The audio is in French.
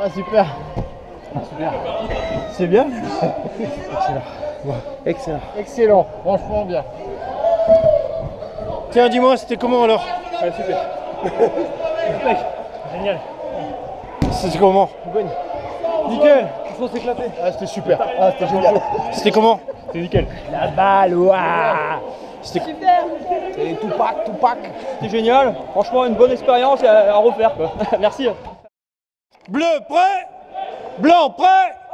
Ah super. Super. C'est bien. Excellent. Ouais. Excellent. Excellent. Franchement bien. Tiens, dis-moi, c'était comment alors? Ouais, super. Génial. C'était comment? Bonne. Nickel. Il faut s'éclater. Ah, c'était super. Ah, c'était génial. C'était comment? C'est nickel. La balle, waouh. C'était super. C'est Tupac. C'était génial. Franchement, une bonne expérience à refaire. Merci. Bleu, prêt? Blanc, prêt?